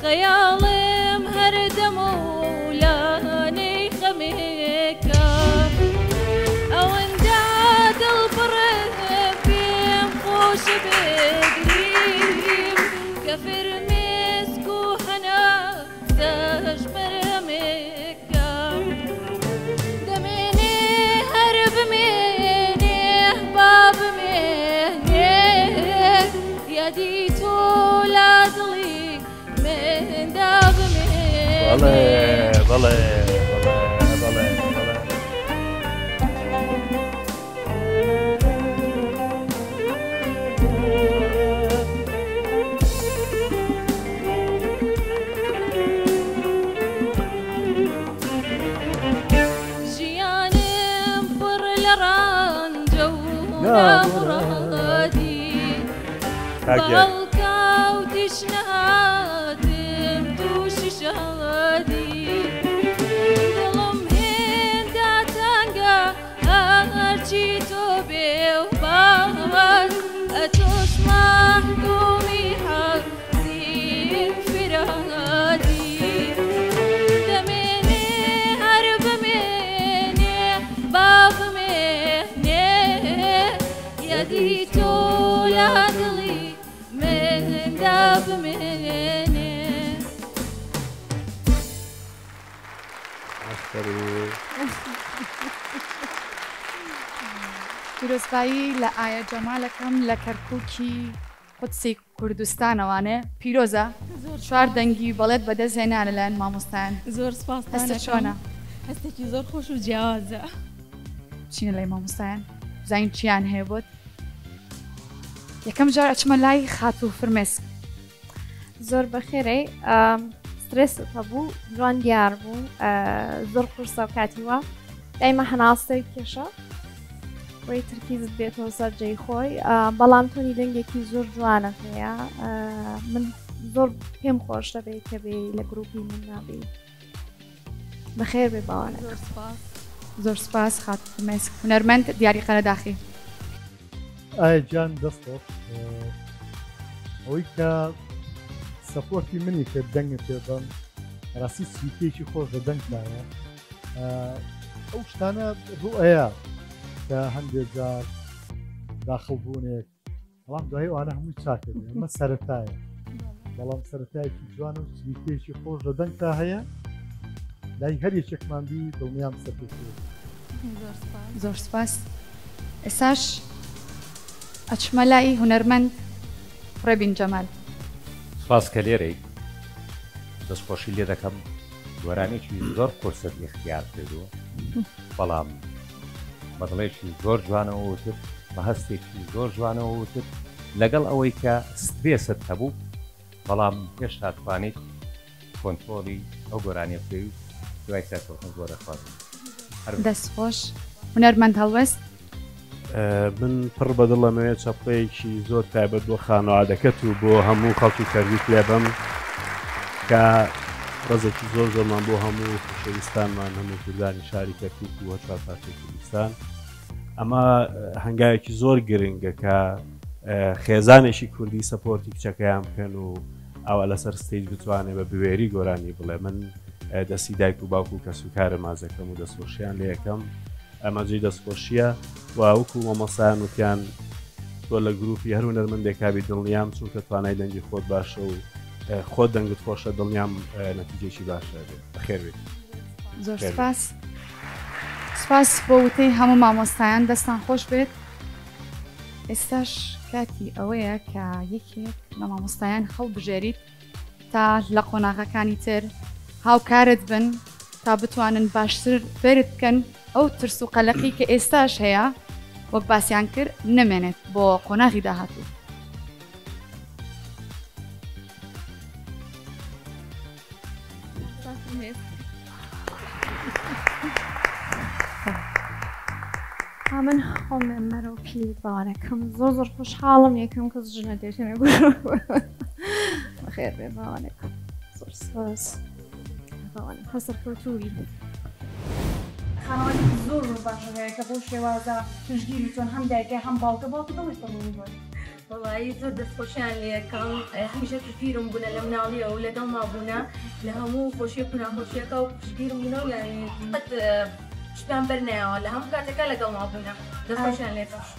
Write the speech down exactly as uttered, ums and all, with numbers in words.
خەیاڵم هەردەم و لانەی خەمێکە ئەوەندە دڵبڕم پێم خۆشە بێگریم کە فرمێسک و هەناسەش بەرهەمێکە دەمێنێ هەر بمێنێ با بمێنێ یادی تۆ لا دڵی مندا بمێنێ بەڵێ بەڵێ بەڵێ بەڵێ ژیانم پڕ لە ڕانجە و نامڕادی بەڵکە و تیشنەهاتم تووشی شادی دڵم هێندا تەنگە هەرچی تۆ بێ و باوەت ئەتۆش مەحکومی حەزیم فرادی دەمێنێ هەر بمێنێ با بمێنێ یادی تۆ لا دڵی مندا بمێنێ پیرۆزبایی لە ئایا جەمالەکەم لە کەرکووکی قودسی کوردستانەوانێ پیرۆزە چوار دەنگی بەڵێت بەدەستهێنا لەلایەن مامۆستایان زۆر سپاس هەستە چۆنە هەستێکی زۆر خۆش و جیاوازە چینە لای مامۆستایان زین چیان هەیە بۆت یەکەم جار ئەچمە لای خاتوو فرمێسک زۆر بەخێرەی سترێست هەبوو جوان دیار بوو زۆر قورسە و کاتیوە دایمە هەناسەی کێشە بۆی ترکیزت بێتەوە سەر جێی خۆی بەڵام تۆنی دەنگێکی زۆر جوانە هەیە من زۆر پێم خۆش دەبێت کە بێ لە گروپی من نابێ بەخێر بێ باوانە زۆر سپاس خاتوو فرمێسک هونەرمەند دیاری قەرەداخی ئایا گیان دەستۆ ئەوەی کە سەپۆرتی منی کرد دەنگە پێبم ڕاستی سویتێکی خۆش لە دەنگدایە ئەو شتانە ڕوئەیە کە هەندێک جار داخڵبوونێک بەڵام دوای ئەوانە هەمووی چاکردێ ئەمە سەرەتایە بەڵام سەرەتایەکی جوانە و سویتێکی خۆش لە دەنگتا هەیە لای هەر یەکێکمان بی دڵنیام سەرپێکی زۆر سپاس ئێساش ئەچمە لای هونەرمەند ڕێبین جەمال سپاس کە لێرەی دەستخۆشی لێ دەکەم گۆرانێکی زۆر قورست اختیار کردووە بەڵام بەدڵێکی زۆر جوانەوە وتر بە هەستێکی زۆر جوانەوە وتر لەگەڵ ئەوەی کە سترێست هەبوو بەڵام هێشتا توانیت کۆنترۆلی ئەو گۆرانیە بکەوی دوای سەرکەوتن زۆر دەخوازم دەستخۆش هونەرمەند هەڵوەست من پڕ بەدڵەمەوێت چەپڵەیەکی زۆر تایبەت بۆ خانەوادەکەت و بۆ هەموو خەڵکی کەرویت لێبم کە ڕزێکی زۆر زۆرمان بۆ هەموو خۆشەویستانمان هەموو کوردانی شاری کەرکووک و چوار پارچەی کوردستان ئەمە هەنگاوێکی زۆر گرنگە کە خێزانێکی کوردی سەپۆرتی کچەکەیان بکەن و ئەوە لەسەر ستەیج بتوانێت بە بوێری گۆرانی بڵێ من دەستی دایک و باوکو و کەسوکارە مازەکەم و دەستخۆشیان لێ یەکەم ئەمەجێی دەستخۆشیە و وەکو مەمەسایان وتیان تۆ لە گروپی هەر هونەرمەندێکابی دڵنیام چونکە توانای دەنگی خۆت باشە و خۆت دەنگت خۆشە دڵنیام نەتیجێکی باشە بێت بەخێر بێت زۆر سپاس سپاس بۆ وتەی هەموو مامۆستایان دەستان خۆش بێت ئێستاش کاتی ئەوەیە کە یەکێک لە مامۆستایان خەڵ بژێریت تا لە قۆناغەکانی تر هاوکارت بن تا بتوانن باشتر بێرت بکەن ئەو ترس و قەلەقی کە ئێستاش هەیە وەک باسییان کرد نمێنێت بۆ قۆناغی داهاتوو من خۆم مەرە و پیل باوانەکەم زۆر زۆر خۆشحاڵم یەکەم کەس ژنە دێژێنێ بەخێر بێ باوانەکەم زۆر سپاس باوانم هەسە پرۆتووی خانەوادێکی زۆر زۆر باشە هەیە کە بۆ شێوازە پشتگیری چۆن هەم دایکە هەم باوکە باوکە دڵی پڕ بووی وڵایی زۆر دەستخۆشیان لێەکەم هەمیشە تفیرم بوونە لە مناڵیەوە و لەگەڵ مابوونە لە هەموو خۆشیە و ناخۆشیەکە و پشتگیرم بوونە و یانی قەت شتیان بەرنایەوە لە هەموو کاتێکە لەگەڵ مابوونە دەستخۆشیان لێەکەم.